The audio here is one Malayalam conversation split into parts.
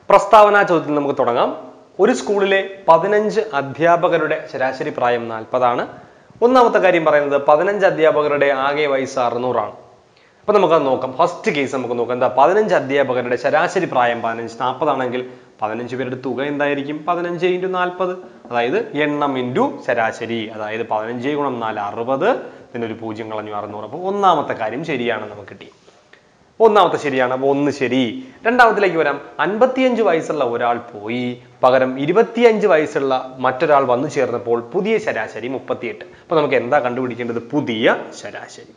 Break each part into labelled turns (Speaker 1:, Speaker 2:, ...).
Speaker 1: പ്രസ്താവന ചോദ്യത്തിൽ നമുക്ക് തുടങ്ങാം. ഒരു സ്കൂളിലെ 15 അധ്യാപകരുടെ ശരാശരി പ്രായം 40 ആണ്. ഒന്നാമത്തെ കാര്യം പറയുന്നത് 15 അധ്യാപകരുടെ ആകെ വയസ്സ് 600 ആണ്. അപ്പൊ നമുക്കത് നോക്കാം. ഫസ്റ്റ് കേസ് നമുക്ക് നോക്കാം. എന്താ 15 അധ്യാപകരുടെ ശരാശരി പ്രായം 15, 40 ആണെങ്കിൽ 15 പേരുടെ തുക എന്തായിരിക്കും? 15 × 40, അതായത് എണ്ണം ഇൻറ്റു ശരാശരി, അതായത് 15 × 4 60, പിന്നെ ഒരു 0 കളഞ്ഞു 600. അപ്പോൾ ഒന്നാമത്തെ കാര്യം ശരിയാണ്, നമുക്ക് കിട്ടി. ഒന്നാമത്തെ ശരിയാണ്. അപ്പോൾ 1 ശരി. രണ്ടാമത്തിലേക്ക് വരാം. 55 വയസ്സുള്ള ഒരാൾ പോയി, പകരം 25 വയസ്സുള്ള മറ്റൊരാൾ വന്നു ചേർന്നപ്പോൾ പുതിയ ശരാശരി 38. അപ്പൊ നമുക്ക് എന്താ കണ്ടുപിടിക്കേണ്ടത്? പുതിയ ശരാശരി.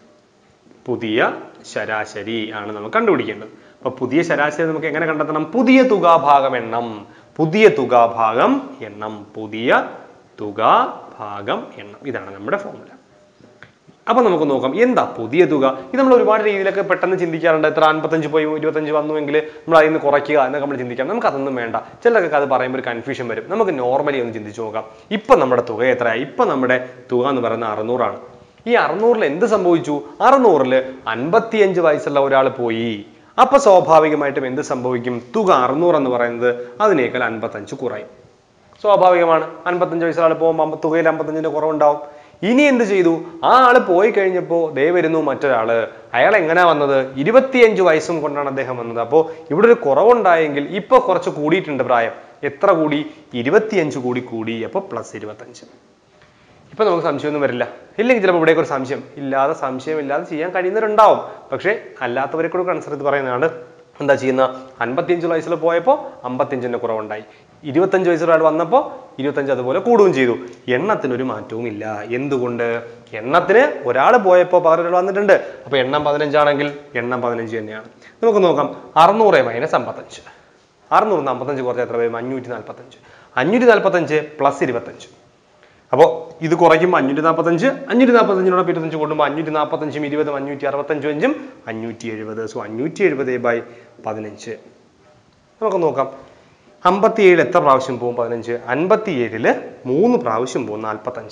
Speaker 1: പുതിയ ശരാശരി ആണ് നമുക്ക് കണ്ടുപിടിക്കേണ്ടത്. അപ്പൊ പുതിയ ശരാശരി നമുക്ക് എങ്ങനെ കണ്ടെത്തണം? പുതിയ തുക ഭാഗം എണ്ണം. പുതിയ തുക ഭാഗം എണ്ണം. പുതിയ തുക ഭാഗം എണ്ണം. ഇതാണ് നമ്മുടെ ഫോർമുല. അപ്പൊ നമുക്ക് നോക്കാം എന്താ പുതിയ തുക. ഇത് നമ്മൾ ഒരുപാട് രീതിയിലൊക്കെ പെട്ടെന്ന് ചിന്തിക്കാറുണ്ട്. എത്ര 55 പോയി 25 വന്നുവെങ്കിൽ നമ്മൾ അതിൽ നിന്ന് കുറയ്ക്കുക എന്നൊക്കെ നമ്മൾ ചിന്തിക്കാം. നമുക്ക് അതൊന്നും വേണ്ട. ചിലർക്ക് അത് പറയുമ്പോൾ ഒരു കൺഫ്യൂഷൻ വരും. നമുക്ക് നോർമലി ഒന്ന് ചിന്തിച്ചു നോക്കാം. ഇപ്പൊ നമ്മുടെ തുക എത്രയായി? ഇപ്പൊ നമ്മുടെ തുക എന്ന് പറയുന്നത് 600 ആണ്. ഈ 600-ൽ എന്ത് സംഭവിച്ചു? 600-ൽ 55 വയസ്സുള്ള ഒരാൾ പോയി. അപ്പൊ സ്വാഭാവികമായിട്ടും എന്ത് സംഭവിക്കും? തുക 600 എന്ന് പറയുന്നത് അതിനേക്കാൾ 55 കുറയും. സ്വാഭാവികമാണ്. 55 വയസ്സുള്ള ആൾ പോകുമ്പോൾ തുകയിൽ 55-ന്റെ കുറവുണ്ടാവും. ഇനി എന്ത് ചെയ്തു? ആ ആള് പോയി കഴിഞ്ഞപ്പോൾ ദേ വരുന്നു മറ്റൊരാള്. അയാൾ എങ്ങനെയാ വന്നത്? 25 വയസ്സും കൊണ്ടാണ് അദ്ദേഹം വന്നത്. അപ്പോൾ ഇവിടെ ഒരു കുറവുണ്ടായെങ്കിൽ ഇപ്പൊ കുറച്ച് കൂടിയിട്ടുണ്ട് പ്രായം. എത്ര കൂടി? 25 കൂടി. അപ്പൊ +25. ഇപ്പൊ നമുക്ക് സംശയമൊന്നും വരില്ല. ഇല്ലെങ്കിൽ ചിലപ്പോൾ ഇവിടേക്ക് ഒരു സംശയമില്ലാതെ ചെയ്യാൻ കഴിയുന്നവരുണ്ടാവും. പക്ഷെ അല്ലാത്തവരെ കൂടെ കൺസിഡർ ചെയ്ത് പറയുന്നതാണ്. എന്താ ചെയ്യുന്ന? 55 വയസ്സിൽ പോയപ്പോൾ 55-ന്റെ കുറവുണ്ടായി. 25 വയസ്സുള്ള ആൾ വന്നപ്പോൾ 25 അതുപോലെ കൂടുകയും ചെയ്തു. എണ്ണത്തിനൊരു മാറ്റവും ഇല്ല. എന്തുകൊണ്ട്? എണ്ണത്തിന് ഒരാൾ പോയപ്പോൾ പകരം ഒരാൾ വന്നിട്ടുണ്ട്. അപ്പൊ എണ്ണം 15 ആണെങ്കിൽ എണ്ണം 15 തന്നെയാണ്. നമുക്ക് നോക്കാം. 600 - 55. 600 - 55 കുറച്ച് എത്ര വരും? 545. 545 + 25. അപ്പോൾ ഇത് കുറയ്ക്കുമ്പോൾ 545, 545-നോട് 25 കൂടുമ്പോൾ 545-ഉം 20-ഉം 565-ഉം 570. സോ 570/15. നമുക്ക് നോക്കാം. 57 എത്ര പ്രാവശ്യം പോകും? 15. 57-ൽ 3 പ്രാവശ്യം പോകും.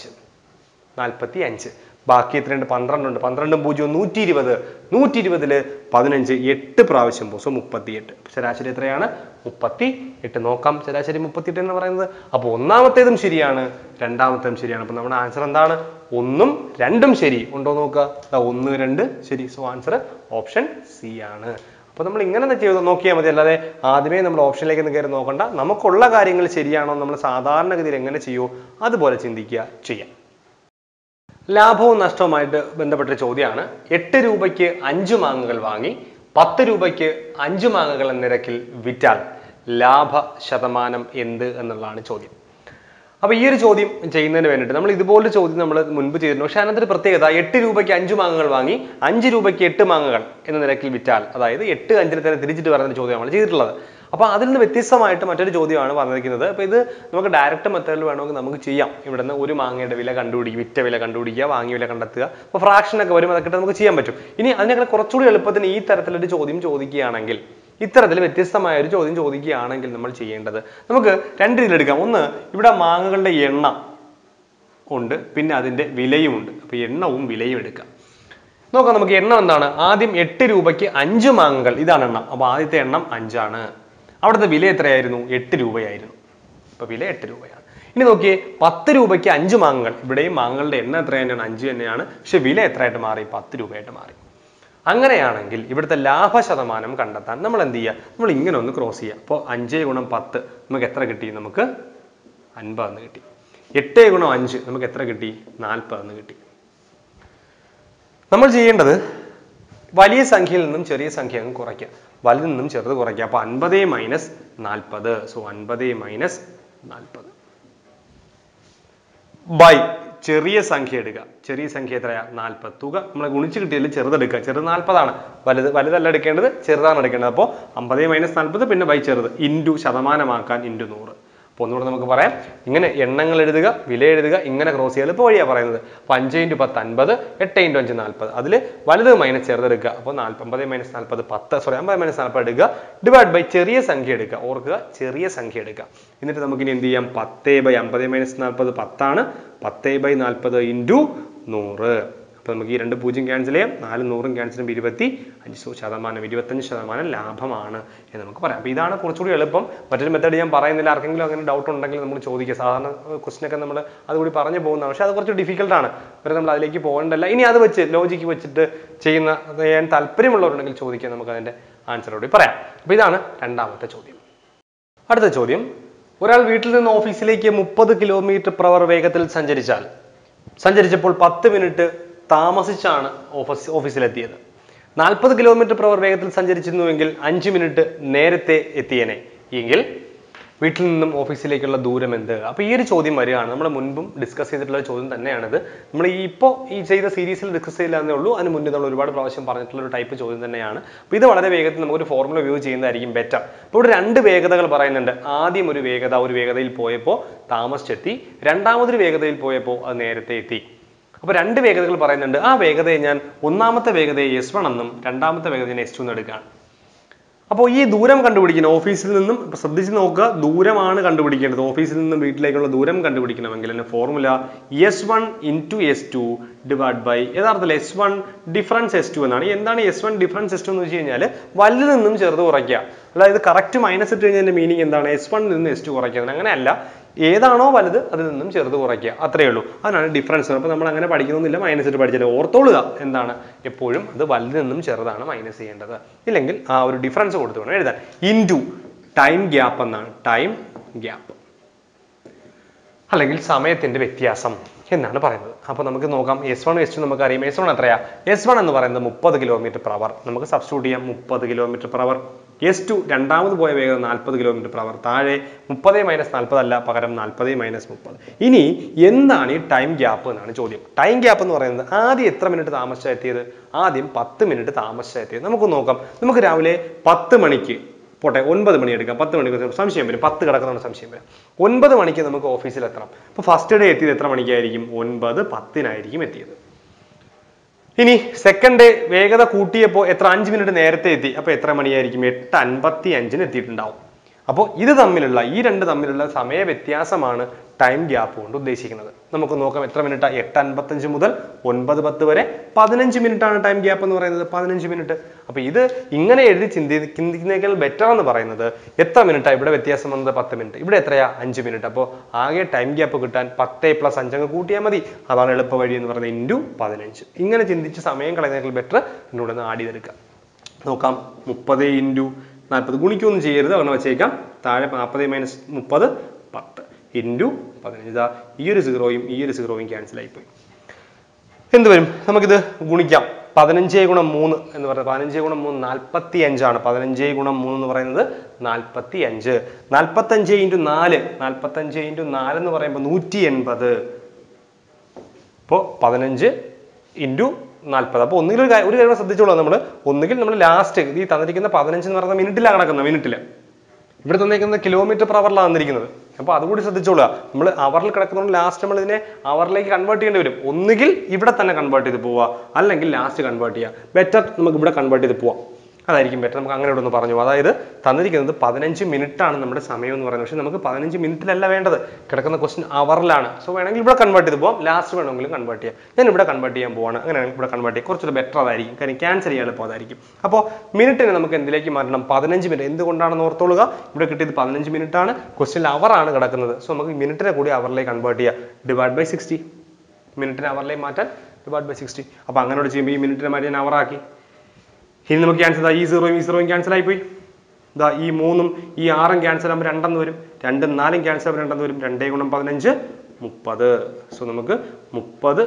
Speaker 1: 45. ബാക്കി എത്രയുണ്ട്? 12 ഉണ്ട്. 12-ഉം 0-ഉം 120. 120-ൽ 15 8 പ്രാവശ്യം പോകും. സോ 38. ശരാശരി എത്രയാണ്? 38. നോക്കാം. ശരാശരി 38 എന്ന് പറയുന്നത്. അപ്പോൾ ഒന്നാമത്തേതും ശരിയാണ്, രണ്ടാമത്തേതും ശരിയാണ്. അപ്പൊ നമ്മുടെ ആൻസർ എന്താണ്? 1ഉം 2ഉം ശരി. ഉണ്ടോ നോക്കുക. 1, 2 ശരി. സോ ആൻസർ ഓപ്ഷൻ സി ആണ്. അപ്പൊ നമ്മൾ ഇങ്ങനെ ചെയ്ത് നോക്കിയാൽ മതി. അല്ലാതെ ആദ്യമേ നമ്മൾ ഓപ്ഷനിലേക്ക് കയറി നോക്കണ്ട. നമുക്കുള്ള കാര്യങ്ങൾ ശരിയാണോ നമ്മൾ സാധാരണഗതിയിൽ എങ്ങനെ ചെയ്യുമോ അതുപോലെ ചിന്തിക്കുക, ചെയ്യാം. ലാഭവും നഷ്ടവുമായിട്ട് ബന്ധപ്പെട്ട ചോദ്യമാണ്. 8 രൂപയ്ക്ക് 5 മാങ്ങകൾ വാങ്ങി 10 രൂപയ്ക്ക് 5 മാങ്ങകൾ എന്ന നിരക്കിൽ വിറ്റാൽ ലാഭ ശതമാനം എന്ത് എന്നുള്ളതാണ് ചോദ്യം. അപ്പൊ ഈ ഒരു ചോദ്യം ചെയ്യുന്നതിന് വേണ്ടിയിട്ട് നമ്മൾ ഇതുപോലൊരു ചോദ്യം നമ്മൾ മുൻപ് ചെയ്തിരുന്നു. പക്ഷെ അതിനകത്തൊരു പ്രത്യേകത, 8 രൂപയ്ക്ക് 5 മാങ്ങകൾ വാങ്ങി 5 രൂപയ്ക്ക് 8 മാങ്ങകൾ എന്ന നിരക്കിൽ വിറ്റാൽ, അതായത് 8 5-ന് തന്നെ തിരിച്ചിട്ട് പറയുന്ന ചോദ്യം നമ്മൾ ചെയ്തിട്ടുള്ളത്. അപ്പൊ അതിൽ നിന്ന് വ്യത്യസ്തമായിട്ട് മറ്റൊരു ചോദ്യമാണ് പറഞ്ഞിരിക്കുന്നത്. അപ്പൊ ഇത് നമുക്ക് ഡയറക്റ്റ് മെത്തേഡിൽ വേണമെങ്കിൽ നമുക്ക് ചെയ്യാം. ഇവിടെ നിന്ന് ഒരു മാങ്ങയുടെ വില കണ്ടുപിടിക്കുക, വിറ്റ വില കണ്ടുപിടിക്കുക, വാങ്ങിയ വില കണ്ടെത്തുക. അപ്പൊ ഫ്രാക്ഷനൊക്കെ വരും, അതൊക്കെ നമുക്ക് ചെയ്യാൻ പറ്റും. ഇനി അതിനേക്കാൾ കുറച്ചുകൂടി എളുപ്പത്തിന് ഈ തരത്തിലൊരു ചോദ്യം ചോദിക്കുകയാണെങ്കിൽ, ഇത്തരത്തിൽ വ്യത്യസ്തമായ ഒരു ചോദ്യം ചോദിക്കുകയാണെങ്കിൽ നമ്മൾ ചെയ്യേണ്ടത്, നമുക്ക് 2 രീതിയിലെടുക്കാം. ഒന്ന്, ഇവിടെ മാങ്ങകളുടെ എണ്ണം ഉണ്ട്, പിന്നെ അതിന്റെ വിലയും ഉണ്ട്. അപ്പൊ എണ്ണവും വിലയും എടുക്കാം. നോക്കാം. നമുക്ക് എണ്ണം എന്താണ്? ആദ്യം 8 രൂപയ്ക്ക് 5 മാങ്ങകൾ, ഇതാണ് എണ്ണം. അപ്പൊ ആദ്യത്തെ എണ്ണം 5 ആണ്. അവിടുത്തെ വില എത്രയായിരുന്നു? 8 രൂപയായിരുന്നു. അപ്പൊ വില 8 രൂപയാണ്. ഇനി നോക്കിയേ, 10 രൂപയ്ക്ക് 5 മാങ്ങകൾ. ഇവിടെയും മാങ്ങകളുടെ എണ്ണം എത്ര തന്നെയാണ്? 5 തന്നെയാണ്. പക്ഷെ വില എത്രയായിട്ട് മാറി? 10 രൂപയായിട്ട് മാറി. അങ്ങനെയാണെങ്കിൽ ഇവിടുത്തെ ലാഭ ശതമാനം കണ്ടെത്താൻ നമ്മൾ എന്ത് ചെയ്യുക? നമ്മൾ ഇങ്ങനെ ഒന്ന് ക്രോസ് ചെയ്യുക. അപ്പോൾ 5 × 10 നമുക്ക് എത്ര കിട്ടി? നമുക്ക് 50 എന്ന് കിട്ടി. 8 × 5 നമുക്ക് എത്ര കിട്ടി? 40 എന്ന് കിട്ടി. നമ്മൾ ചെയ്യേണ്ടത് വലിയ സംഖ്യയിൽ നിന്നും ചെറിയ സംഖ്യ അങ്ങ് കുറയ്ക്കുക, വലുതിൽ നിന്നും ചെറുത് കുറയ്ക്കുക. അപ്പൊ 50 - 40. സോ 50 - 40 ബൈ ചെറിയ സംഖ്യ എടുക്കുക. ചെറിയ സംഖ്യ എത്രയാ? 40. തുക നമ്മളെ ഗുണിച്ച് കിട്ടിയതിൽ ചെറുതെടുക്കുക. ചെറുത് 40 ആണ്. വലുതല്ല എടുക്കേണ്ടത്, ചെറുതാണ് എടുക്കേണ്ടത്. അപ്പോൾ 50 - 40 പിന്നെ ബൈ ചെറുത് ഇൻറ്റു ശതമാനമാക്കാൻ ഇൻറ്റു 100. അപ്പോൾ ഒന്നുകൂടെ നമുക്ക് പറയാം. ഇങ്ങനെ എണ്ണങ്ങൾ എഴുതുക, വില എഴുതുക, ഇങ്ങനെ ക്രോസ് ചെയ്യാൻ ഇപ്പോൾ വഴിയാണ് പറയുന്നത്. അപ്പോൾ 5 × 10 50, 8 × 5 40. അതിൽ വലുത് മൈനസ് ചെറുതെടുക്കുക. അപ്പോൾ 50 - 40 10, സോറി 50 - 40 എടുക്കുക. ഡിവൈഡ് ബൈ ചെറിയ സംഖ്യ എടുക്കുക. ഓർക്കുക, ചെറിയ സംഖ്യ എടുക്കുക. എന്നിട്ട് നമുക്കിനി എന്ത് ചെയ്യാം? 10/50 - 40 10 ആണ്. 10/40 × 100. അപ്പോൾ നമുക്ക് ഈ 2 0 ക്യാൻസൽ ചെയ്യാം, 4 100 ക്യാൻസൽ ചെയ്യുമ്പോൾ 25% ലാഭമാണ് എന്ന് നമുക്ക് പറയാം. അപ്പോൾ ഇതാണ് കുറച്ചുകൂടി എളുപ്പം. മറ്റൊരു മെത്തേഡ് ഞാൻ പറയുന്നില്ല, ആർക്കെങ്കിലും അങ്ങനെ ഡൗട്ട് ഉണ്ടെങ്കിൽ നമ്മൾ ചോദിക്കുക. സാധാരണ ക്വസ്റ്റൻ ഒക്കെ നമ്മൾ അതുകൂടി പറഞ്ഞു പോകുന്നതാണ്, പക്ഷേ അത് കുറച്ച് ഡിഫിക്കൽട്ടാണ്. വരെ നമ്മൾ അതിലേക്ക് പോകേണ്ടല്ല. ഇനി അത് വെച്ച് ലോജിക്ക് വെച്ചിട്ട് ചെയ്യാൻ താല്പര്യമുള്ളവരുണ്ടെങ്കിൽ ചോദിക്കുക, നമുക്ക് അതിൻ്റെ ആൻസർ കൂടി പറയാം. അപ്പോൾ ഇതാണ് രണ്ടാമത്തെ ചോദ്യം. അടുത്ത ചോദ്യം, ഒരാൾ വീട്ടിൽ നിന്ന് ഓഫീസിലേക്ക് 30 km/h വേഗത്തിൽ സഞ്ചരിച്ചപ്പോൾ 10 മിനിറ്റ് താമസിച്ചാണ് ഓഫീസിലെത്തിയത്. 40 km/h വേഗത്തിൽ സഞ്ചരിച്ചിരുന്നുവെങ്കിൽ 5 മിനിറ്റ് നേരത്തെ എത്തിയേനെ എങ്കിൽ വീട്ടിൽ നിന്നും ഓഫീസിലേക്കുള്ള ദൂരം എന്ത്? അപ്പോൾ ഈ ഒരു ചോദ്യം വരികയാണ്. നമ്മൾ മുൻപും ഡിസ്കസ് ചെയ്തിട്ടുള്ള ചോദ്യം തന്നെയാണിത്. നമ്മൾ ഇപ്പോൾ ഈ ചെയ്ത സീരീസിൽ ഡിസ്കസ് ചെയ്യില്ലെന്നേ ഉള്ളൂ, അതിന് മുന്നേ നമ്മൾ ഒരുപാട് പ്രാവശ്യം പറഞ്ഞിട്ടുള്ള ഒരു ടൈപ്പ് ചോദ്യം തന്നെയാണ്. അപ്പോൾ ഇത് വളരെ വേഗത്തിൽ നമുക്കൊരു ഫോർമുല ഉപയോഗിച്ച് ചെയ്യുന്നതായിരിക്കും ബെറ്റർ. അപ്പോൾ ഇവിടെ 2 വേഗതകൾ പറയുന്നുണ്ട്. ആദ്യം ഒരു വേഗതയിൽ പോയപ്പോൾ താമസിച്ചെത്തി, രണ്ടാമതൊരു വേഗതയിൽ പോയപ്പോൾ അത് നേരത്തെ എത്തി. അപ്പോൾ 2 വേഗതകൾ പറയുന്നുണ്ട്. ആ വേഗതയെ ഞാൻ ഒന്നാമത്തെ വേഗതയെ S1 എന്നും രണ്ടാമത്തെ വേഗതയെ S2 എന്നും എടുക്കുകയാണ്. അപ്പോൾ ഈ ദൂരം കണ്ടുപിടിക്കണം. ഓഫീസിൽ നിന്നും ശ്രദ്ധിച്ച് നോക്കുക, ദൂരമാണ് കണ്ടുപിടിക്കേണ്ടത്. ഓഫീസിൽ നിന്നും വീട്ടിലേക്കുള്ള ദൂരം കണ്ടുപിടിക്കണമെങ്കിൽ എൻ്റെ formula S1 × S2 divide by യഥാർത്ഥത്തിൽ S1 ഡിഫറൻസ് S2 എന്നാണ്. എന്താണ് S1 ഡിഫറൻസ് S2 എന്ന് വെച്ച് കഴിഞ്ഞാൽ വലുതിൽ നിന്നും ചെറുത് കുറയ്ക്കുക. അതായത് കറക്റ്റ് മൈനസ് ഇട്ട് കഴിഞ്ഞാൽ മീനിങ് എന്താണ്? S1 നിന്ന് S2 കുറയ്ക്കുക. അങ്ങനെയല്ല, ഏതാണോ വലുത് അതിൽ നിന്നും ചെറുത് കുറയ്ക്കുക, അത്രയേ ഉള്ളൂ. അതിനാണ് ഡിഫറൻസ്. അപ്പോൾ നമ്മൾ അങ്ങനെ പഠിക്കണമെന്നില്ല, മൈനസ് ഇട്ട് പഠിച്ചാൽ ഓർത്തോളുക എന്താണ്, എപ്പോഴും അത് വലുതിൽ നിന്നും ചെറുതാണ് മൈനസ് ചെയ്യേണ്ടത്. ഇല്ലെങ്കിൽ ആ ഒരു ഡിഫറൻസ് കൊടുത്തു വേണം എഴുതാൻ. ഇൻറ്റു ടൈം ഗ്യാപ്പ് എന്നാണ്, ടൈം ഗ്യാപ്പ് അല്ലെങ്കിൽ സമയത്തിന്റെ വ്യത്യാസം എന്നാണ് പറയുന്നത്. അപ്പോൾ നമുക്ക് നോക്കാം, S1 S2 നമുക്ക് അറിയാം. S1 എത്രയാ? S1 എന്ന് പറയുന്നത് 30 km/h. നമുക്ക് സബ്സ്റ്റിറ്റ്യൂട്ട് ചെയ്യാം 30 km/h. S2 രണ്ടാമത് പോയ വേഗത 40 km/h. താഴെ 30 - 40 അല്ല, പകരം 40 - 30. ഇനി എന്താണ് ഈ ടൈം ഗ്യാപ്പ് എന്നാണ് ചോദ്യം. ടൈം ഗ്യാപ്പ് എന്ന് പറയുന്നത് ആദ്യം എത്ര മിനിറ്റ് താമസിച്ചെത്തിയത്? ആദ്യം 10 മിനിറ്റ് താമസിച്ചെത്തിയത്. നമുക്ക് നോക്കാം. നമുക്ക് രാവിലെ 10 മണിക്ക് പോട്ടെ, 9 മണി എടുക്കാം. 10 മണിക്ക് സംശയം വരും, 10 കിടക്കുന്ന സംശയം വരും. 9 മണിക്ക് നമുക്ക് ഓഫീസിൽ എത്തണം. അപ്പോൾ ഫസ്റ്റ് ഡേ എത്തിയത് എത്ര മണിക്കായിരിക്കും? 9:10 എത്തിയത്. ഇനി സെക്കൻഡ് ഡേ വേഗത കൂട്ടിയപ്പോൾ എത്ര? 5 മിനിറ്റ് നേരത്തെ എത്തി. അപ്പോൾ എത്ര മണിയായിരിക്കും? 8:55 എത്തിയിട്ടുണ്ടാവും. അപ്പോൾ ഇത് തമ്മിലുള്ള ഈ 2 തമ്മിലുള്ള സമയ വ്യത്യാസമാണ് ടൈം ഗ്യാപ്പ് കൊണ്ട് ഉദ്ദേശിക്കുന്നത്. നമുക്ക് നോക്കാം എത്ര മിനിറ്റ്? 8:55 മുതൽ 9:10 വരെ 15 മിനിറ്റ് ആണ് ടൈം ഗ്യാപ്പ് എന്ന് പറയുന്നത്. 15 മിനിറ്റ്. അപ്പോൾ ഇത് ഇങ്ങനെ എഴുതി ചിന്തിക്കുന്നതിനേക്കാൾ ബെറ്റർ എന്ന് പറയുന്നത് എത്ര മിനിറ്റാണ് ഇവിടെ വ്യത്യാസം വന്നത്? 10 മിനിറ്റ്. ഇവിടെ എത്രയാ? 5 മിനിറ്റ്. അപ്പോൾ ആകെ ടൈം ഗ്യാപ്പ് കിട്ടാൻ 10 + 5 അങ്ങ് കൂട്ടിയാൽ മതി. അതാണ് എളുപ്പ വഴി എന്ന് പറയുന്നത്. ഇൻറ്റു 15. ഇങ്ങനെ ചിന്തിച്ച് സമയം കളയുന്നതിനേക്കാൾ ബെറ്റർ ഇവിടെ നിന്ന് ആഡ് ചെയ്തെടുക്കാം. നോക്കാം, 30 × 40 ഗുണിക്കൊന്നും ചെയ്യരുത്, അങ്ങനെ വെച്ചേക്കാം. താഴെ 40 - 30 10 ഇൻറ്റു 15. ഇതാ ഈ ഒരു 0യും ഈ ഒരു 0യും ക്യാൻസൽ ആയിപ്പോയി. എന്ത് വരും? നമുക്കിത് ഗുണിക്കാം. 15 × 3 എന്ന് പറയുന്നത് 15 × 3 45 ആണ്. 15 × 3 എന്ന് പറയുന്നത് 45. 45 × 4 45 × 4 എന്ന് പറയുമ്പോൾ 180. അപ്പോൾ 15 × 40. അപ്പോൾ ഒന്നുകിൽ ഒരു കാര്യം ശ്രദ്ധിച്ചോളാം, ഒന്നുകിൽ നമ്മൾ ലാസ്റ്റ് ഈ തന്നിരിക്കുന്ന 15 എന്ന് പറയുന്ന മിനിറ്റിലാണ് കിടക്കുന്നത്. മിനിറ്റിൽ ഇവിടെ തന്നിരിക്കുന്നത് km/h തന്നിരിക്കുന്നത്. അപ്പോൾ അതുകൂടി ശ്രദ്ധിച്ചോളുക. നമ്മൾ അവറിൽ കിടക്കുന്നതുകൊണ്ട് ലാസ്റ്റ് നമ്മൾ ഇതിനെ അവറിലേക്ക് കൺവേർട്ട് ചെയ്യേണ്ടി വരും. ഒന്നുകിൽ ഇവിടെ തന്നെ കൺവേർട്ട് ചെയ്ത് പോവുക, അല്ലെങ്കിൽ ലാസ്റ്റ് കൺവേർട്ട് ചെയ്യുക. ബെറ്റർ നമുക്ക് ഇവിടെ കൺവേർട്ട് ചെയ്ത് പോവാം, അതായിരിക്കും ബെറ്റർ. നമുക്ക് അങ്ങനെ ഇവിടെ ഒന്ന് പറഞ്ഞു. അതായത് തന്നിരിക്കുന്നത് 15 മിനിറ്റ് ആണ് നമ്മുടെ സമയം എന്ന് പറയുന്നത്. പക്ഷേ നമുക്ക് 15 മിനിറ്റിലല്ല വേണ്ടത്, കിടക്കുന്ന ക്വസ്റ്റ്യൻ അവറിലാണ്. സോ വേണമെങ്കിൽ ഇവിടെ കൺവേർട്ട് ചെയ്ത് പോകാം, ലാസ്റ്റ് വേണമെങ്കിലും കൺവേർട്ട് ചെയ്യാം. ഞാൻ ഇവിടെ കൺവേർട്ട് ചെയ്യാൻ പോവാണ്. അങ്ങനെയാണെങ്കിൽ ഇവിടെ കൺവേർട്ട് ചെയ്യാം, കുറച്ചുകൂടി ബെറ്റർ അതായിരിക്കും. കാര്യം ക്യാൻസൽ ചെയ്യാൻ എളുപ്പം അതായിരിക്കും. അപ്പോൾ മിനിറ്റിനെ നമുക്ക് എന്തിലേക്ക് മാറ്റണം? 15 മിനിറ്റ്. എന്തുകൊണ്ടാണെന്ന് ഓർത്തോളുക, ഇവിടെ കിട്ടിയത് 15 മിനിറ്റ് ആണ്, ക്വസ്റ്റ്യൻ അവറാണ് കിടക്കുന്നത്. സോ നമുക്ക് മിനിറ്റിനെ കൂടി അവറിലേക്ക് കൺവേർട്ട് ചെയ്യാം. Divide by 60. മിനിറ്റിനെ അവറിലേക്ക് മാറ്റാൻ ഡിവൈഡ് ബൈ 60. അപ്പോൾ അങ്ങനെ ചെയ്യുമ്പോൾ ഈ മിനിറ്റിനെ മാറ്റി ഞാൻ അവറാക്കി. ഇനി നമുക്ക് ക്യാൻസൽ, ഈ 0യും ഈ 0യും ക്യാൻസൽ ആയിപ്പോയി. ഇതാ ഈ 3ഉം ഈ 6ഉം ക്യാൻസൽ ആകുമ്പോൾ 2 വരും. 2ഉം 4ഉം ക്യാൻസൽ ആകുമ്പോൾ 2 വരും. 2 × 15 30. സോ നമുക്ക് 30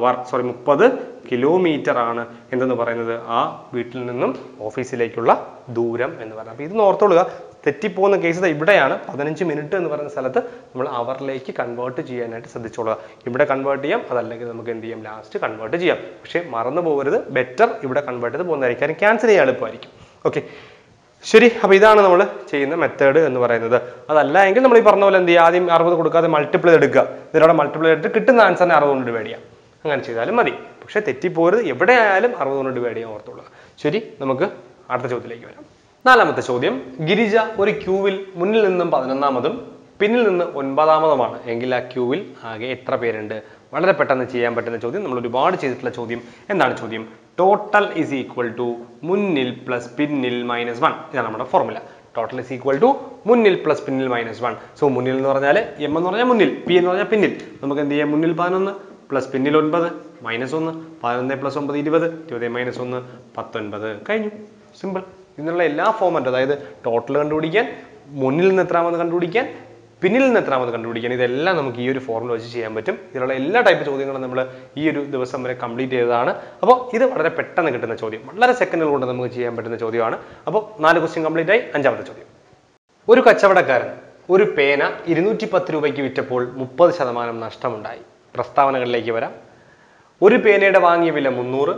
Speaker 1: കിലോമീറ്റർ ആണ് എന്തെന്ന് പറയുന്നത് ആ വീട്ടിൽ നിന്നും ഓഫീസിലേക്കുള്ള ദൂരം എന്ന് പറയുന്നത്. അപ്പോൾ ഇത് ഓർത്തോളുക. തെറ്റിപ്പോകുന്ന കേസ് ഇവിടെയാണ്. 15 മിനിറ്റ് എന്ന് പറയുന്ന സ്ഥലത്ത് നമ്മൾ അവറിലേക്ക് കൺവേർട്ട് ചെയ്യാനായിട്ട് ശ്രദ്ധിച്ചോളുക. ഇവിടെ കൺവേർട്ട് ചെയ്യാം, അതല്ലെങ്കിൽ നമുക്ക് എന്ത് ചെയ്യാം? ലാസ്റ്റ് കൺവേർട്ട് ചെയ്യാം. പക്ഷേ മറന്നു പോകരുത്, ബെറ്റർ ഇവിടെ കൺവേർട്ട് ചെയ്ത് പോകുന്നതായിരിക്കും. കാര്യം ക്യാൻസൽ ചെയ്യാൻ എളുപ്പമായിരിക്കും. ഓക്കെ, ശരി. അപ്പോൾ ഇതാണ് നമ്മൾ ചെയ്യുന്ന മെത്തേഡ് എന്ന് പറയുന്നത്. അതല്ല എങ്കിൽ നമ്മൾ ഈ പറഞ്ഞ പോലെ എന്ത് ചെയ്യുക? ആദ്യം 60 കൊടുക്കാതെ മൾട്ടിപ്ലൈ എടുക്കുക. ഇതിലൂടെ മൾട്ടിപ്ലൈ എടുത്ത് കിട്ടുന്ന ആൻസറിനെ 60 കൊണ്ട് ഡിവൈഡ് ചെയ്യാം. അങ്ങനെ ചെയ്താലും മതി. പക്ഷേ തെറ്റിപ്പോരുത്, എവിടെ ആയാലും 60 കൊണ്ട് ഡിവൈഡ് ചെയ്യാൻ ഓർത്തുള്ളൂ. ശരി, നമുക്ക് അടുത്ത ചോദ്യത്തിലേക്ക് വരാം. 4ാമത്തെ ചോദ്യം, ഗിരിജ ഒരു ക്യൂവിൽ മുന്നിൽ നിന്നും 11ാമതും പിന്നിൽ നിന്ന് 9ാമതുമാണ് എങ്കിൽ ആ ക്യൂവിൽ ആകെ എത്ര പേരുണ്ട്? വളരെ പെട്ടെന്ന് ചെയ്യാൻ പറ്റുന്ന ചോദ്യം, നമ്മൾ ഒരുപാട് ചെയ്തിട്ടുള്ള ചോദ്യം. എന്താണ് ചോദ്യം? ടോട്ടൽ ഈസ് ഈക്വൽ ടു മുന്നിൽ പ്ലസ് പിന്നിൽ മൈനസ് 1. ഇതാണ് നമ്മുടെ formula. Total is equal to മുന്നിൽ പ്ലസ് പിന്നിൽ മൈനസ് 1. സോ മുന്നിൽ എന്ന് പറഞ്ഞാൽ എം എന്ന് പറഞ്ഞാൽ മുന്നിൽ, പി എന്ന് പറഞ്ഞാൽ പിന്നിൽ. നമുക്ക് എന്ത് ചെയ്യാം? മുന്നിൽ 11 പ്ലസ് പിന്നിൽ 9 മൈനസ് 1, 11 പ്ലസ് 9 20, 20 മൈനസ് 1 19. കഴിഞ്ഞു. സിമ്പിൾ. ഇതിനുള്ള എല്ലാ ഫോർമാറ്റും, അതായത് ടോട്ടൽ കണ്ടുപിടിക്കാൻ, മുന്നിൽ നിന്ന് എത്രാമത് കണ്ടുപിടിക്കാൻ, പിന്നിൽ നിന്ന് എത്രാമത് കണ്ടുപിടിക്കാൻ, ഇതെല്ലാം നമുക്ക് ഈ ഒരു ഫോർമുല വെച്ച് ചെയ്യാൻ പറ്റും. ഇതിലുള്ള എല്ലാ ടൈപ്പ് ചോദ്യങ്ങളും നമ്മൾ ഈ ഒരു ദിവസം വരെ കംപ്ലീറ്റ് ചെയ്തതാണ്. അപ്പോൾ ഇത് വളരെ പെട്ടെന്ന് കിട്ടുന്ന ചോദ്യം, വളരെ സെക്കൻഡുകൾ കൊണ്ട് നമുക്ക് ചെയ്യാൻ പറ്റുന്ന ചോദ്യമാണ്. അപ്പോൾ 4 ക്വസ്റ്റ്യൻ കംപ്ലീറ്റ് ആയി. 5ാമത്തെ ചോദ്യം. ഒരു കച്ചവടക്കാരൻ ഒരു പേന 210 രൂപയ്ക്ക് വിറ്റപ്പോൾ 30% നഷ്ടമുണ്ടായി. പ്രസ്താവനകളിലേക്ക് വരാം. ഒരു പേനയുടെ വാങ്ങിയ വില 300,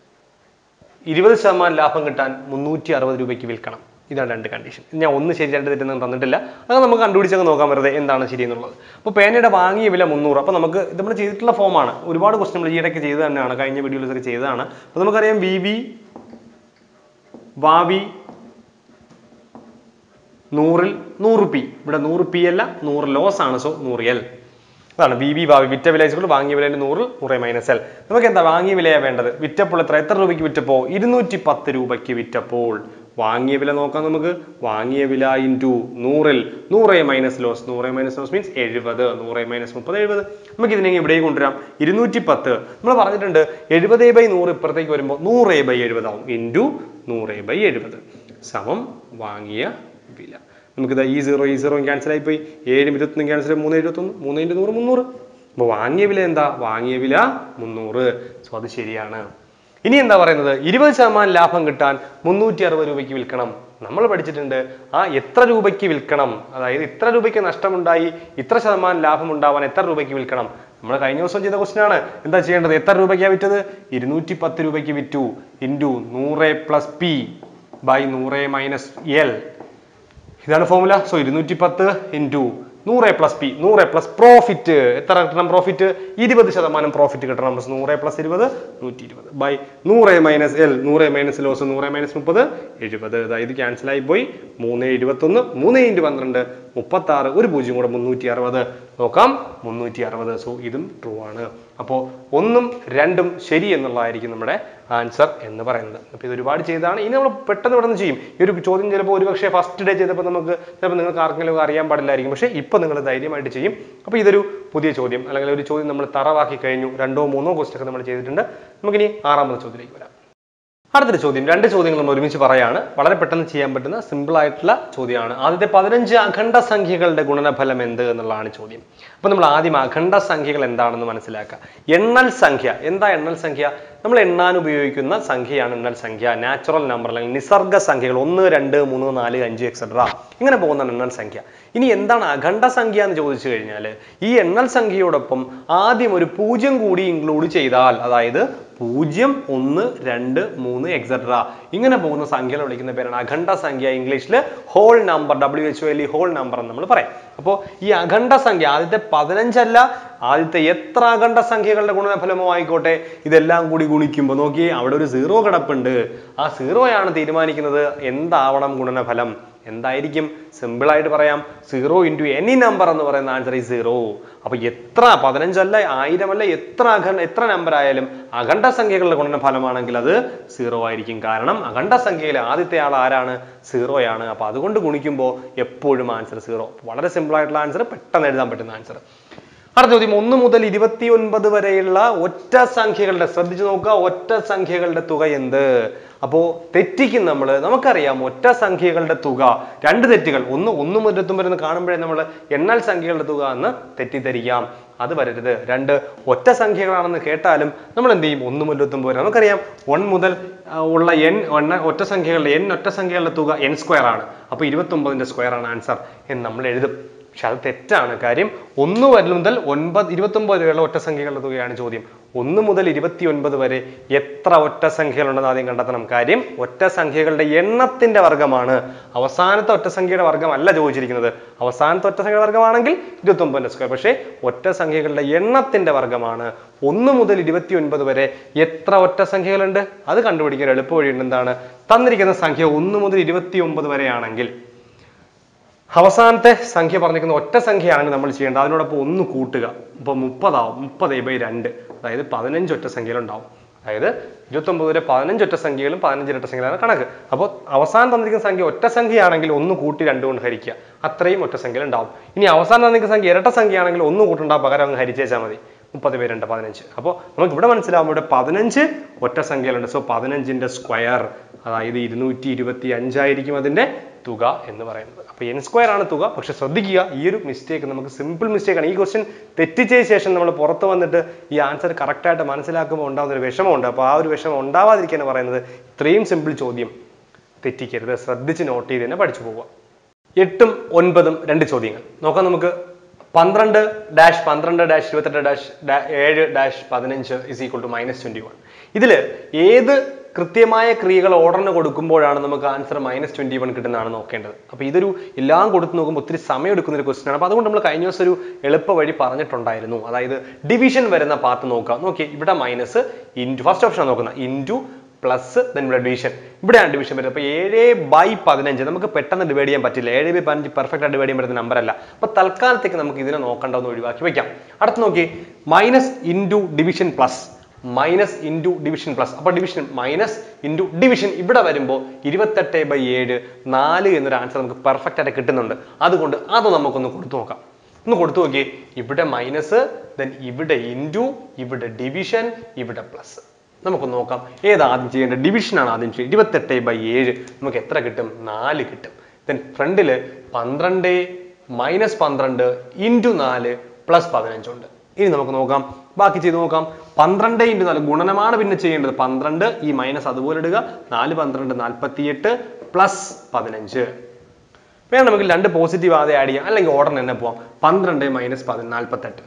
Speaker 1: 20% ലാഭം കിട്ടാൻ 360 രൂപയ്ക്ക് വിൽക്കണം. ഇതാണ് 2 കണ്ടീഷൻ. ഞാൻ ഒന്ന് ശരി 2 തെറ്റൊന്നും തന്നിട്ടില്ല. അത് നമുക്ക് കണ്ടുപിടിച്ചൊക്കെ നോക്കാൻ വെറുതെ എന്താണ് ശരി എന്നുള്ളത്. അപ്പോൾ പേനയുടെ വാങ്ങിയ വില 300. അപ്പോൾ നമുക്ക് ഇത് നമ്മൾ ചെയ്തിട്ടുള്ള ഫോമാണ്. ഒരുപാട് ക്വസ്റ്റ്യൻ നമ്മൾ ഈയിടയ്ക്ക് ചെയ്ത് തന്നെയാണ്, കഴിഞ്ഞ വീഡിയോയിലൊക്കെ ചെയ്തതാണ്. അപ്പോൾ നമുക്കറിയാം വി വാവി 100ൽ 100 പി. ഇവിടെ 100 പി അല്ല, 100 ലോസ് ആണ്. So 100L. അതാണ് വി ഭാവി. വിറ്റ വില വാങ്ങിയ വില 100 100 മൈനസ് എൽ. നമുക്ക് എന്താ വാങ്ങിയ വിലയാണ് വേണ്ടത്? വിറ്റപ്പോൾ എത്ര രൂപയ്ക്ക് വിറ്റപ്പോൾ? 210 രൂപയ്ക്ക് വിറ്റപ്പോൾ. വാങ്ങിയ വില നോക്കാം നമുക്ക്. വാങ്ങിയ വില ഇൻറ്റു 100ൽ 100 minus loss. 100 minus loss means 70. 100 minus 30 70. നമുക്ക് ഇതിനെ ഇവിടേക്ക് കൊണ്ടുവരാം. 210 നമ്മൾ പറഞ്ഞിട്ടുണ്ട് 70/100 ഇപ്പുറത്തേക്ക് വരുമ്പോൾ 100/70 ആവും. ഇൻറ്റു 100/70 സമം വാങ്ങിയ വില. നമുക്കിത് ഈ 0 ക്യാൻസൽ ആയിപ്പോയി. 7 21 ക്യാൻസൽ, 3 21, 3 × 100 300. അപ്പോൾ വാങ്ങിയ വില എന്താ? വാങ്ങിയ വില 300. സോ അത് ശരിയാണ്. ഇനി എന്താ പറയുന്നത്? 20% ലാഭം കിട്ടാൻ 360 രൂപയ്ക്ക് വിൽക്കണം. നമ്മൾ പഠിച്ചിട്ടുണ്ട് എത്ര രൂപയ്ക്ക് വിൽക്കണം, അതായത് ഇത്ര രൂപയ്ക്ക് നഷ്ടമുണ്ടായി, ഇത്ര ശതമാനം ലാഭം ഉണ്ടാവാൻ എത്ര രൂപയ്ക്ക് വിൽക്കണം. നമ്മൾ കഴിഞ്ഞ ദിവസം ചെയ്ത ക്വസ്റ്റ്യൻ ആണ്. എന്താ ചെയ്യേണ്ടത്? എത്ര രൂപയ്ക്കാണ് വിറ്റത്? 210 രൂപയ്ക്ക് വിറ്റു. Into 100 plus P by 100 minus L. ഇതാണ് formula. So 210 into 100 plus P, 100 plus profit. എത്ര കിട്ടണം പ്രോഫിറ്റ്? 20% പ്രോഫിറ്റ് കിട്ടണം. 100 plus 20 120 by 100 minus L. 100 minus loss 100 minus 30 70. അതായത് ക്യാൻസൽ ആയി പോയി. 3 21, 3 × 12 36, ഒരു 0 കൂടെ 360. നോക്കാം 360. സോ ഇതും ട്രൂ ആണ്. അപ്പോൾ 1ഉം 2ഉം ശരി എന്നുള്ളതായിരിക്കും നമ്മുടെ ആൻസർ എന്ന് പറയുന്നത്. അപ്പോൾ ഇത് ഒരുപാട് ചെയ്തതാണ്. ഇനി നമ്മൾ പെട്ടെന്ന് ഇവിടെ നിന്ന് ചെയ്യും. ഈ ഒരു ചോദ്യം ചിലപ്പോൾ ഒരുപക്ഷെ ഫസ്റ്റ് ഡേ ചെയ്തപ്പോൾ നമുക്ക് ചിലപ്പോൾ നിങ്ങൾക്ക് ആർക്കെങ്കിലും അറിയാൻ പാടില്ലായിരിക്കും. പക്ഷേ ഇപ്പോൾ നിങ്ങൾ ധൈര്യമായിട്ട് ചെയ്യും. അപ്പോൾ ഇതൊരു പുതിയ ചോദ്യം, അല്ലെങ്കിൽ ഒരു ചോദ്യം നമ്മൾ തറവാക്കി കഴിഞ്ഞു. 2ഓ 3ഓ ക്വസ്റ്റ്യൻ ഒക്കെ നമ്മൾ ചെയ്തിട്ടുണ്ട്. നമുക്കിനി 6ാമത്തെ ചോദ്യത്തിലേക്ക് വരാം. അടുത്തൊരു ചോദ്യം. 2 ചോദ്യങ്ങൾ നമ്മൾ ഒരുമിച്ച് പറയാണ്. വളരെ പെട്ടെന്ന് ചെയ്യാൻ പറ്റുന്ന സിമ്പിൾ ആയിട്ടുള്ള ചോദ്യമാണ്. ആദ്യത്തെ 15 അഖണ്ഡ സംഖ്യകളുടെ ഗുണനഫലം എന്ത് എന്നുള്ളതാണ് ചോദ്യം. അപ്പോൾ നമ്മൾ ആദ്യം അഖണ്ഡ സംഖ്യകൾ എന്താണെന്ന് മനസ്സിലാക്കുക. എണ്ണൽ സംഖ്യ. എന്താ എണ്ണൽ സംഖ്യ? നമ്മൾ എണ്ണാൻ ഉപയോഗിക്കുന്ന സംഖ്യയാണ് എണ്ണൽ സംഖ്യ. നാച്ചുറൽ നമ്പർ അല്ലെങ്കിൽ നിസർഗ സംഖ്യകൾ 1 2 3 4 5 എക്സെട്ര ഇങ്ങനെ പോകുന്ന എണ്ണൽ സംഖ്യ. ഇനി എന്താണ് അഖണ്ഡ സംഖ്യ എന്ന് ചോദിച്ചു കഴിഞ്ഞാൽ, ഈ എണ്ണൽ സംഖ്യയോടൊപ്പം ആദ്യം ഒരു 0 കൂടി ഇൻക്ലൂഡ് ചെയ്താൽ, അതായത് 0 1 2 3 എക്സെട്ര ഇങ്ങനെ പോകുന്ന സംഖ്യകൾ വിളിക്കുന്ന പേരാണ് അഖണ്ഡ സംഖ്യ. ഇംഗ്ലീഷിൽ whole number, WHOL whole number എന്ന് നമ്മൾ പറയും. അപ്പോൾ ഈ അഖണ്ഡ സംഖ്യ ആദ്യത്തെ 15 അല്ല, ആദ്യത്തെ എത്ര അഖണ്ഡ സംഖ്യകളുടെ ഗുണനഫലമോ ആയിക്കോട്ടെ, ഇതെല്ലാം കൂടി ഗുണിക്കുമ്പോൾ നോക്കി അവിടെ ഒരു 0 കിടപ്പുണ്ട്. ആ 0 തീരുമാനിക്കുന്നത് എന്താവണം ഗുണനഫലം. എന്തായിരിക്കും? സിമ്പിൾ ആയിട്ട് പറയാം, 0 × എനി നമ്പർ എന്ന് പറയുന്ന ആൻസർ ഈ 0. അപ്പൊ എത്ര 15 അല്ല, 1000 അല്ല, എത്ര നമ്പർ ആയാലും അഖണ്ഡ സംഖ്യകളുടെ ഗുണനഫലമാണെങ്കിൽ അത് 0 ആയിരിക്കും. കാരണം അഖണ്ഡ സംഖ്യയിലെ ആദ്യത്തെ ആൾ ആരാണ്? 0 അപ്പൊ അതുകൊണ്ട് ഗുണിക്കുമ്പോൾ എപ്പോഴും ആൻസർ 0. വളരെ സിമ്പിൾ ആയിട്ടുള്ള ആൻസർ, പെട്ടെന്ന് എഴുതാൻ പറ്റുന്ന ആൻസർ. അടുത്ത ചോദ്യം. 1 മുതൽ 29 വരെയുള്ള ഒറ്റ സംഖ്യകളുടെ, ശ്രദ്ധിച്ചു നോക്കുക, ഒറ്റ സംഖ്യകളുടെ തുക എന്ത്? അപ്പോൾ തെറ്റിക്കും നമുക്കറിയാം ഒറ്റ സംഖ്യകളുടെ തുക. 2 തെറ്റുകൾ. 1 മുതൽ 29 എന്ന് കാണുമ്പോഴേ നമ്മൾ എണ്ണൽ സംഖ്യകളുടെ തുക എന്ന് തെറ്റിദ്ധരിക്കാം. അത് വരരുത്. 2 ഒറ്റ സംഖ്യകളാണെന്ന് കേട്ടാലും നമ്മൾ എന്ത് ചെയ്യും? 1 മുതൽ 29 വരെ. നമുക്കറിയാം 1 മുതൽ ഉള്ള ഒറ്റ സംഖ്യകളുടെ തുക n² ആണ്. അപ്പോൾ 29ന്റെ സ്ക്വയർ ആണ് ആൻസർ എന്ന് നമ്മൾ എഴുതും. പക്ഷെ അത് തെറ്റാണ്. കാര്യം 1 മുതൽ 29 വരെയുള്ള ഒറ്റ സംഖ്യകളുടെ തുകയാണ് ചോദ്യം. 1 മുതൽ 29 വരെ എത്ര ഒറ്റ സംഖ്യകളുണ്ടെന്ന് ആദ്യം കണ്ടെത്തണം. കാര്യം ഒറ്റ സംഖ്യകളുടെ എണ്ണത്തിന്റെ വർഗ്ഗമാണ്. അവസാനത്തെ ഒറ്റ സംഖ്യയുടെ വർഗ്ഗമല്ല ചോദിച്ചിരിക്കുന്നത്. അവസാനത്തെ ഒറ്റ സംഖ്യയുടെ വർഗ്ഗമാണെങ്കിൽ 29ന്റെ സ്ക്വയർ. പക്ഷേ ഒറ്റ സംഖ്യകളുടെ എണ്ണത്തിന്റെ വർഗ്ഗമാണ്. 1 മുതൽ 29 വരെ എത്ര ഒറ്റ സംഖ്യകളുണ്ട്? അത് കണ്ടുപിടിക്കാൻ എളുപ്പ വഴിയുണ്ട്. എന്താണ്? തന്നിരിക്കുന്ന സംഖ്യ 1 മുതൽ 29 വരെയാണെങ്കിൽ അവസാനത്തെ സംഖ്യ പറഞ്ഞിരിക്കുന്ന ഒറ്റ സംഖ്യയാണെങ്കിൽ നമ്മൾ ചെയ്യേണ്ടത് അതിനോടൊപ്പം ഒന്ന് കൂട്ടുക. ഇപ്പോൾ 30 ആവും. 30/2, അതായത് 15 ഒറ്റ സംഖ്യകളുണ്ടാവും. അതായത് 29 വരെ 15 ഒറ്റ സംഖ്യകളും 15 ഇരട്ട സംഖ്യകളാണ് കണക്ക്. അപ്പോൾ അവസാനം തന്നിരിക്കുന്ന സംഖ്യ ഒറ്റ സംഖ്യയാണെങ്കിൽ ഒന്ന് കൂട്ടി 2 കൊണ്ട് ഹരിക്കുക, അത്രയും ഒറ്റ സംഖ്യകൾ ഉണ്ടാവും. ഇനി അവസാനം തന്നിരിക്കുന്ന സംഖ്യ ഇരട്ട സംഖ്യയാണെങ്കിൽ ഒന്ന് കൂട്ടുണ്ടാവും, പകരം അങ്ങ് ഹരിച്ചേച്ചാൽ മതി. 30/2 15. അപ്പോൾ നമുക്ക് ഇവിടെ മനസ്സിലാവും ഇവിടെ 15 ഒറ്റ സംഖ്യകളുണ്ട്. സോ 15ന്റെ സ്ക്വയർ, അതായത് 225 ആയിരിക്കും അതിന്റെ തുക എന്ന് പറയുന്നത്. അപ്പോൾ n² ആണ് തുക. പക്ഷെ ശ്രദ്ധിക്കുക, ഈ ഒരു മിസ്റ്റേക്ക് നമുക്ക് സിമ്പിൾ മിസ്റ്റേക്ക് ആണ്. ഈ ക്വസ്റ്റ്യൻ തെറ്റിച്ചതിന് ശേഷം നമ്മൾ പുറത്ത് വന്നിട്ട് ഈ ആൻസർ കറക്റ്റ് ആയിട്ട് മനസ്സിലാക്കുമ്പോൾ ഉണ്ടാകുന്ന ഒരു വിഷമമുണ്ട്. അപ്പോൾ ആ ഒരു വിഷമം ഉണ്ടാവാതിരിക്കാൻ പറയുന്നത് ഇത്രയും സിമ്പിൾ ചോദ്യം തെറ്റിക്കരുത്, ശ്രദ്ധിച്ച് നോട്ട് ചെയ്ത് തന്നെ പഠിച്ചു പോവുക. 8ഉം 9ഉം 2 ചോദ്യങ്ങൾ നോക്കാം നമുക്ക്. 12-12-28-7-15 is equal to -21. ഇതിൽ ഏത് കൃത്യമായ ക്രിയകൾ ഓർഡറിന് കൊടുക്കുമ്പോഴാണ് നമുക്ക് ആൻസർ -21 കിട്ടുന്നതാണ് നോക്കേണ്ടത്. അപ്പോൾ ഇതൊരു എല്ലാം കൊടുത്ത് നോക്കുമ്പോൾ ഒത്തിരി സമയം എടുക്കുന്ന ഒരു ക്വസ്റ്റ്യൻ ആണ്. അപ്പോൾ അതുകൊണ്ട് നമ്മൾ കഴിഞ്ഞ ദിവസം ഒരു എളുപ്പ വഴി പറഞ്ഞിട്ടുണ്ടായിരുന്നു. അതായത് ഡിവിഷൻ വരുന്ന പാർട്ട് നോക്കാം. നോക്കി, ഇവിടെ മൈനസ് ഇൻറ്റു, ഫസ്റ്റ് ഓപ്ഷൻ നോക്കുന്നത് ഇൻറ്റു പ്ലസ്, ദെൻ ഇവിടെ ഡിവിഷൻ. ഇവിടെയാണ് ഡിവിഷൻ വരുന്നത്. അപ്പോൾ 7/15 നമുക്ക് പെട്ടെന്ന് ഡിവൈഡ് ചെയ്യാൻ പറ്റില്ല. 7/15 പെർഫെക്റ്റ് ആയിട്ട് ഡിവൈഡ് ചെയ്യാൻ പറ്റുന്ന നമ്പർ അല്ല. അപ്പോൾ തൽക്കാലത്തേക്ക് നമുക്ക് ഇതിനെ നോക്കേണ്ടതെന്ന് ഒഴിവാക്കി വെക്കാം. അടുത്ത് നോക്കി, minus into division plus, minus into division plus. അപ്പോൾ ഡിവിഷൻ മൈനസ് ഇൻറ്റു ഡിവിഷൻ ഇവിടെ വരുമ്പോൾ 28/7 4 എന്നൊരു ആൻസർ നമുക്ക് പെർഫെക്റ്റ് ആയിട്ട് കിട്ടുന്നുണ്ട്. അതുകൊണ്ട് അത് നമുക്കൊന്ന് കൊടുത്തു നോക്കാം. ഒന്ന് കൊടുത്തു നോക്കി, ഇവിടെ മൈനസ്, ദെൻ ഇവിടെ ഇൻറ്റു, ഇവിടെ ഡിവിഷൻ, ഇവിടെ പ്ലസ്. നമുക്ക് നോക്കാം ഏത് ആദ്യം ചെയ്യേണ്ടത്. ഡിവിഷനാണ് ആദ്യം ചെയ്യുക. 28/7 നമുക്ക് എത്ര കിട്ടും? 4 കിട്ടും. ദെൻ ഫ്രണ്ടിൽ 12 മൈനസ് 12 ഇൻറ്റു 4 പ്ലസ് 15 ഉണ്ട്. ഇനി നമുക്ക് നോക്കാം, ബാക്കി ചെയ്ത് നോക്കാം. 12 × 4 ഗുണനമാണ് പിന്നെ ചെയ്യേണ്ടത്. 12 ഈ മൈനസ് അതുപോലെ ഇടുക. 4 12 48 പ്ലസ് 15. വേണമെങ്കിൽ 2 പോസിറ്റീവ് ആദ്യം ആഡ് ചെയ്യാം, അല്ലെങ്കിൽ ഓർഡറിന് തന്നെ പോവാം. 12 മൈനസ് 48.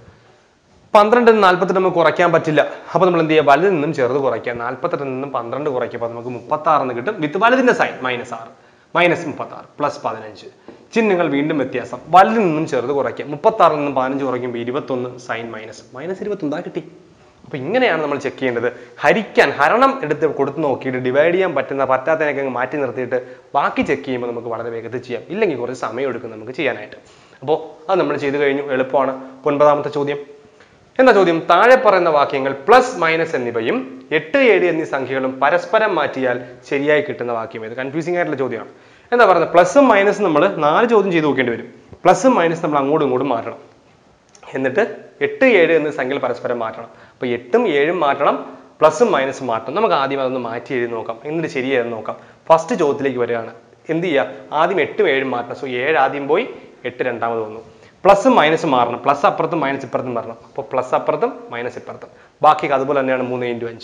Speaker 1: 12 48 നമുക്ക് കുറയ്ക്കാൻ പറ്റില്ല. അപ്പോൾ നമ്മൾ എന്ത് ചെയ്യുക? വലുതിൽ നിന്നും ചെറുത് കുറയ്ക്കുക. 48 നിന്നും 12 കുറയ്ക്കുമ്പോൾ നമുക്ക് 36 എന്ന് കിട്ടും. വിത്ത് വലുതിന്റെ സൈൻ -6, -36 പ്ലസ് 15. ചിഹ്നങ്ങൾ വീണ്ടും വ്യത്യാസം. വലുതിൽ നിന്നും ചെറുത് കുറയ്ക്കുക. 36 നിന്നും 15 കുറയ്ക്കുമ്പോൾ 21, സൈൻ -21 കിട്ടി. അപ്പോൾ ഇങ്ങനെയാണ് നമ്മൾ ചെക്ക് ചെയ്യേണ്ടത്. ഹരണം എടുത്ത് കൊടുത്ത് നോക്കിയിട്ട് ഡിവൈഡ് ചെയ്യാൻ പറ്റാത്തതിനൊക്കെ മാറ്റി നിർത്തിയിട്ട് ബാക്കി ചെക്ക് ചെയ്യുമ്പോൾ നമുക്ക് വളരെ വേഗത്തിൽ ചെയ്യാം. ഇല്ലെങ്കിൽ കുറച്ച് സമയം എടുക്കും നമുക്ക് ചെയ്യാനായിട്ട്. അപ്പോൾ അത് നമ്മൾ ചെയ്ത് കഴിഞ്ഞു, എളുപ്പമാണ്. 9ാമത്തെ ചോദ്യം. എന്താ ചോദ്യം? താഴെ പറയുന്ന വാക്യങ്ങൾ പ്ലസ് മൈനസ് എന്നിവയും 8 7 എന്നീ സംഖ്യകളും പരസ്പരം മാറ്റിയാൽ ശരിയായി കിട്ടുന്ന വാക്യം ഏത്? കൺഫ്യൂസിംഗ് ആയിട്ടുള്ള ചോദ്യമാണ്. എന്താ പറയുന്നത്? പ്ലസും മൈനസും നമ്മൾ 4 ചോദ്യം ചെയ്ത് നോക്കേണ്ടി വരും. പ്ലസും മൈനസ് നമ്മൾ അങ്ങോട്ടും ഇങ്ങോട്ടും മാറ്റണം. എന്നിട്ട് 8 7 എന്നീ സംഖ്യകൾ പരസ്പരം മാറ്റണം. അപ്പോൾ 8ഉം 7ഉം മാറ്റണം, പ്ലസും മൈനസും മാറ്റണം. നമുക്ക് ആദ്യം അതൊന്ന് മാറ്റി എഴുതി നോക്കാം, എന്നിട്ട് ശരിയായെന്ന് നോക്കാം. ഫസ്റ്റ് ചോദ്യത്തിലേക്ക് വരികയാണ്. എന്ത് ചെയ്യുക? ആദ്യം 8ഉം 7ഉം മാറ്റണം. സോ 7 ആദ്യം പോയി, 8 രണ്ടാമത് വന്നു. പ്ലസും മൈനസും മാറണം. പ്ലസ് അപ്പുറത്തും മൈനസ് ഇപ്പുറത്തും മാറണം. അപ്പോൾ പ്ലസ് അപ്പുറത്തും മൈനസ് ഇപ്പുറത്തും. ബാക്കി അതുപോലെ തന്നെയാണ് 3 × 5.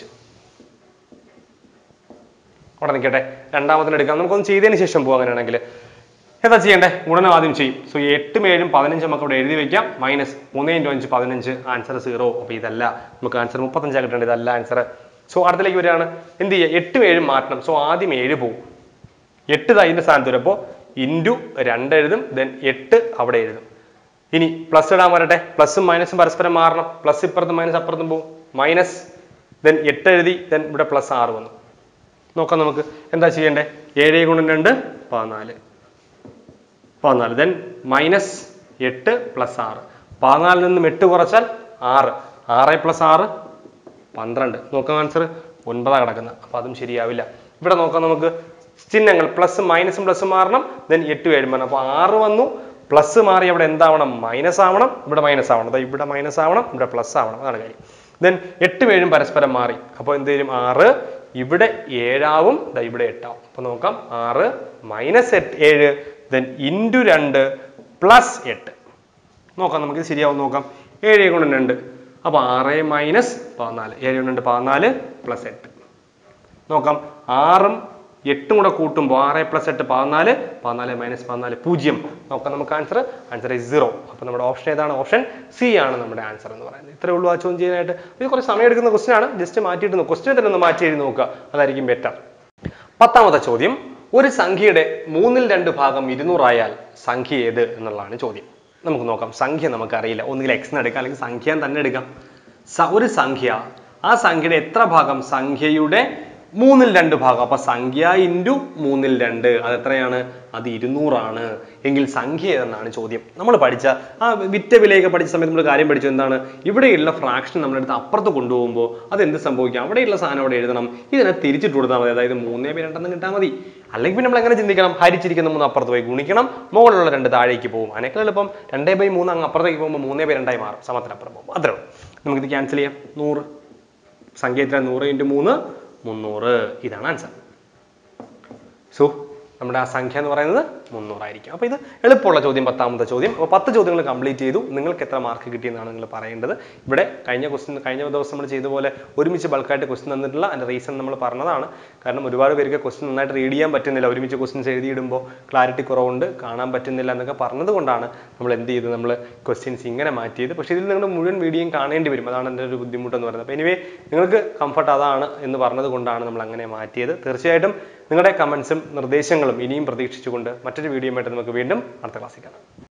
Speaker 1: അവിടെ നിൽക്കട്ടെ, രണ്ടാമത്തിന് എടുക്കാം. നമുക്കൊന്ന് ചെയ്തതിന് ശേഷം പോകും. അങ്ങനെയാണെങ്കിൽ എന്താ ചെയ്യേണ്ടത്? ഗുണനം ആദ്യം ചെയ്യും. സോ 8ഉം 7ഉം 15 നമുക്ക് ഇവിടെ എഴുതി വെക്കാം. Minus 3 × 5 15, answer 0. അപ്പോൾ ഇതല്ല, നമുക്ക് ആൻസർ 35 കിട്ടേണ്ടത്, ഇതല്ല ആൻസർ. സോ അടുത്തിലേക്ക് വരികയാണ്. എന്ത് ചെയ്യുക? 8ഉം 7ഉം മാറ്റണം. സോ ആദ്യം 7 പോകും. 8 അതിന്റെ സ്ഥാനത്ത് വരും. അപ്പോൾ ഇൻറ്റു 2 എഴുതും, ദെൻ 8 അവിടെ എഴുതും. ഇനി പ്ലസ് ഇടാൻ വരട്ടെ. പ്ലസും മൈനസും പരസ്പരം മാറണം. പ്ലസ് ഇപ്പുറത്തും മൈനസ് അപ്പുറത്തും പോകും. മൈനസ്, ദെൻ 8 എഴുതി, ദെൻ ഇവിടെ പ്ലസ് 6 വന്നു. നോക്കാം നമുക്ക് എന്താ ചെയ്യേണ്ടത്. 7 × 2 14, ദെൻ മൈനസ് 8 പ്ലസ് 6. 14 നിന്നും 8 കുറച്ചാൽ 6, 6 + 6 12. നോക്കാം ആൻസർ 9 കിടക്കുന്നത്. അപ്പോൾ അതും ശരിയാവില്ല. ഇവിടെ നോക്കാം നമുക്ക് ചിഹ്നങ്ങൾ. പ്ലസ് മൈനസും പ്ലസും മാറണം, ദെൻ 8 7 വരണം. അപ്പോൾ 6 വന്നു, പ്ലസ് മാറി അവിടെ എന്താവണം? മൈനസ് ആവണം. ഇവിടെ മൈനസ് ആവണം. ഇവിടെ മൈനസ് ആവണം, ഇവിടെ പ്ലസ് ആവണം. അതാണ് കാര്യം. ദെൻ 8ഉം 7ഉം പരസ്പരം മാറി. അപ്പോൾ എന്ത് ചെയ്യും? 6 ഇവിടെ 7 ആവും, ഇവിടെ 8 ആവും. അപ്പോൾ നോക്കാം, 6 മൈനസ് 7, ദെൻ ഇൻറ്റു 2 പ്ലസ് 8. നോക്കാം നമുക്ക് ഇത് ശരിയാവും. നോക്കാം, 7 × 2 അപ്പോൾ 6 മൈനസ് 14, 7 × 2 14 പ്ലസ് 8. നോക്കാം, 6ഉം 8ഉം കൂടെ കൂട്ടുമ്പോൾ 6 + 8 14, 14 മൈനസ് 14 0. നോക്കാം നമുക്ക് ആൻസർ 0. അപ്പോൾ നമ്മുടെ ഓപ്ഷൻ ഏതാണ്? ഓപ്ഷൻ സി ആണ് നമ്മുടെ ആൻസർ എന്ന് പറയുന്നത്. ഇത്രയേ ഉള്ളൂ ആ ചോദ്യം ചെയ്യാനായിട്ട്. ഇത് കുറച്ച് സമയം എടുക്കുന്ന ക്വസ്റ്റ്യൻ ആണ്. ജസ്റ്റ് മാറ്റിയിട്ട് ക്വസ്റ്റ്യൻ തന്നെ ഒന്ന് മാറ്റി എഴുതി നോക്കുക, അതായിരിക്കും ബെറ്റർ. 10ാമത്തെ ചോദ്യം. ഒരു സംഖ്യയുടെ 3/2 ഭാഗം 200 ആയാൽ സംഖ്യ ഏത് എന്നുള്ളതാണ് ചോദ്യം. നമുക്ക് നോക്കാം. സംഖ്യ നമുക്കറിയില്ല. ഒന്നുകിൽ x എന്ന് എടുക്കാം, അല്ലെങ്കിൽ സംഖ്യ തന്നെ എടുക്കാം. ഒരു സംഖ്യ, ആ സംഖ്യയുടെ എത്ര ഭാഗം സംഖ്യയുടെ മൂന്നിൽ 2 ഭാഗം. അപ്പൊ സംഖ്യ ഇൻറ്റു മൂന്നിൽ 2 അത് എത്രയാണ്? അത് 200 എങ്കിൽ സംഖ്യ ഏതെന്നാണ് ചോദ്യം. നമ്മൾ പഠിച്ച ആ വിറ്റ വിലയൊക്കെ പഠിച്ച സമയത്ത് നമ്മൾ കാര്യം പഠിച്ചു എന്താണ്? ഇവിടെയുള്ള ഫ്രാക്ഷൻ നമ്മളെടുത്ത് അപ്പുറത്ത് കൊണ്ടുപോകുമ്പോൾ അത് എന്ത് സംഭവിക്കാം? അവിടെയുള്ള സാധനം അവിടെ എഴുതണം, ഇതിനെ തിരിച്ചിട്ട് കൊടുത്താൽ മതി. അതായത് 3/2 കിട്ടാൽ മതി. അല്ലെങ്കിൽ നമ്മൾ എങ്ങനെ ചിന്തിക്കണം? ഹരിച്ചിരിക്കുന്ന 3 അപ്പുറത്ത് പോയി ഗുണിക്കണം, മുകളിലുള്ള 2 താഴേക്ക് പോകും. അതിനേക്കാൾ എളുപ്പം 2/3 അങ്ങ് അപ്പുറത്തേക്ക് പോകുമ്പോൾ 3/2 മാറും, സമത്തിനപ്പുറം പോകും. അത്രേ ഉള്ളൂ. നമുക്കിത് ക്യാൻസൽ ചെയ്യാം. 100 സംഖ്യ എത്ര? 100 × 3 300. ഇതാണ് ആൻസർ. സോ നമ്മുടെ ആ സംഖ്യ എന്ന് പറയുന്നത് 300 ആയിരിക്കും. അപ്പോൾ ഇത് എളുപ്പമുള്ള ചോദ്യം, 10ാമത്തെ ചോദ്യം. അപ്പോൾ 10 ചോദ്യങ്ങൾ കംപ്ലീറ്റ് ചെയ്തു. നിങ്ങൾക്ക് എത്ര മാർക്ക് കിട്ടിയെന്നാണ് നിങ്ങൾ പറയേണ്ടത്. ഇവിടെ കഴിഞ്ഞ ദിവസം നമ്മൾ ചെയ്ത പോലെ ഒരുമിച്ച് ബൾക്കായിട്ട് ക്വസ്റ്റ്യൻ തന്നിട്ടുള്ള അതിൻ്റെ റീസൺ നമ്മൾ പറഞ്ഞതാണ്. കാരണം ഒരുപാട് പേർക്ക് ക്വസ്റ്റ്യൻ നന്നായിട്ട് റീഡ് ചെയ്യാൻ പറ്റുന്നില്ല, ഒരുമിച്ച് ക്വസ്റ്റ്യൻസ് എഴുതിയിടുമ്പോൾ ക്ലാരിറ്റി കുറവുണ്ട്, കാണാൻ പറ്റുന്നില്ല എന്നൊക്കെ പറഞ്ഞതുകൊണ്ടാണ് നമ്മൾ എന്ത് ചെയ്ത് നമ്മൾ ക്വസ്റ്റ്യൻസ് ഇങ്ങനെ മാറ്റിയത്. പക്ഷേ ഇതിൽ നിങ്ങൾ മുഴുവൻ വീഡിയോയും കാണേണ്ടി വരും, അതാണ് എൻ്റെ ഒരു ബുദ്ധിമുട്ടെന്ന് പറയുന്നത്. അപ്പോൾ എനിവേ നിങ്ങൾക്ക് കംഫർട്ട് അതാണ് എന്ന് പറഞ്ഞത് കൊണ്ടാണ് നമ്മൾ അങ്ങനെ മാറ്റിയത്. തീർച്ചയായിട്ടും നിങ്ങളുടെ കമൻസും നിർദ്ദേശങ്ങളും ഇനിയും പ്രതീക്ഷിച്ചുകൊണ്ട് മറ്റൊരു വീഡിയോയുമായിട്ട് നമുക്ക് വീണ്ടും അടുത്ത ക്ലാസ്സിൽ കാണാം.